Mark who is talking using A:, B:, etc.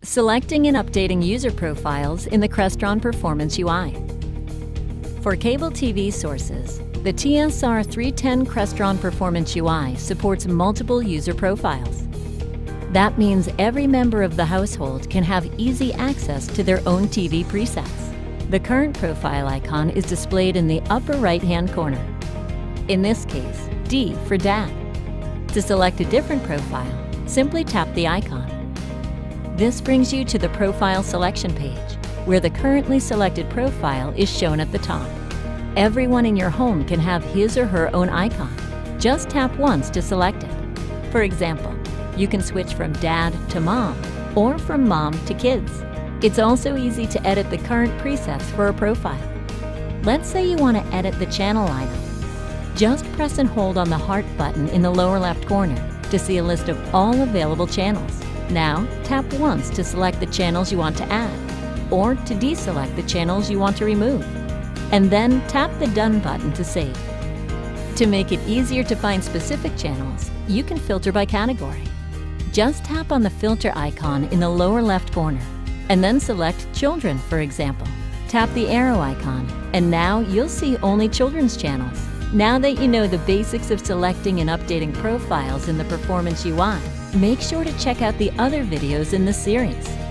A: Selecting and updating user profiles in the Crestron Performance UI. For cable TV sources, the TSR 310 Crestron Performance UI supports multiple user profiles. That means every member of the household can have easy access to their own TV presets. The current profile icon is displayed in the upper right-hand corner. In this case, D for Dad. To select a different profile, simply tap the icon. This brings you to the Profile Selection page, where the currently selected profile is shown at the top. Everyone in your home can have his or her own icon. Just tap once to select it. For example, you can switch from Dad to Mom, or from Mom to Kids. It's also easy to edit the current presets for a profile. Let's say you want to edit the channel item. Just press and hold on the heart button in the lower left corner to see a list of all available channels. Now, tap once to select the channels you want to add, or to deselect the channels you want to remove. And then tap the Done button to save. To make it easier to find specific channels, you can filter by category. Just tap on the filter icon in the lower left corner, and then select Children, for example. Tap the arrow icon, and now you'll see only children's channels. Now that you know the basics of selecting and updating profiles in the Performance UI, make sure to check out the other videos in the series.